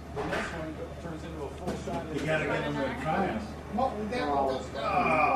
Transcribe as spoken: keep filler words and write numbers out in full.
the next one turns into a full shot. You gotta get them to try them. Well, that, They're all that's, stuck. Ah.